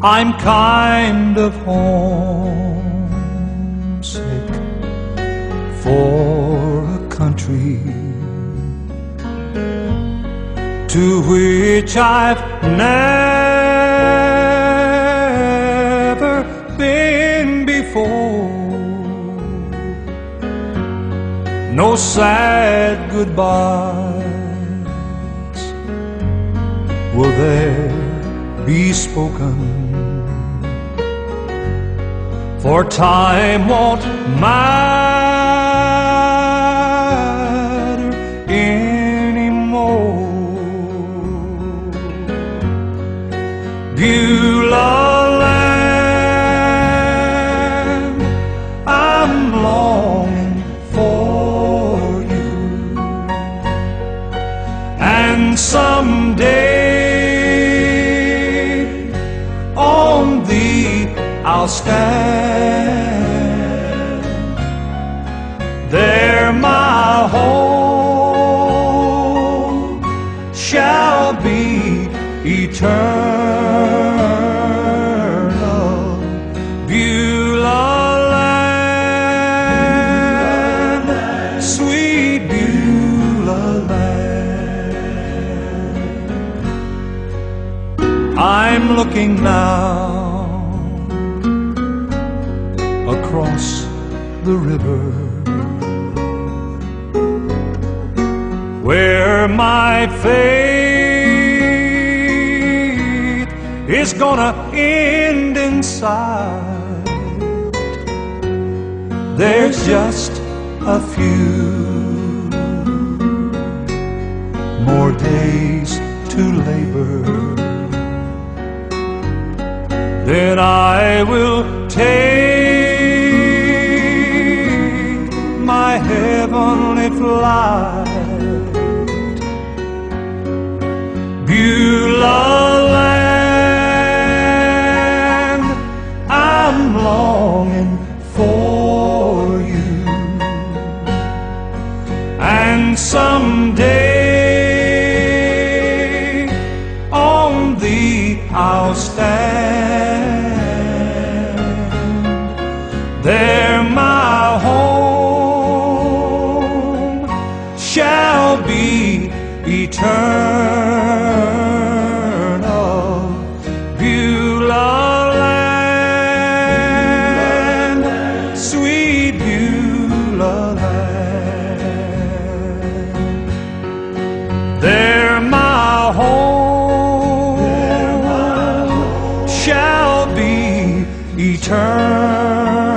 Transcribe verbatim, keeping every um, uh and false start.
I'm kind of homesick for a country to which I've never been before. No sad goodbyes will there be spoken, for time won't matter anymore. Beulah land, I'm longing for you, and someday on thee I'll stand. There my home shall be eternal. Beulah land, sweet Beulah land. I'm looking now across the river, where my faith is gonna end in sight. There's just a few more days to labor, then I will take my heavenly flight. Beulah land, I'm longing for you, and someday on thee I'll stand. There my home shall be eternal. Beulah land, sweet Beulah land. There my home shall be eternal.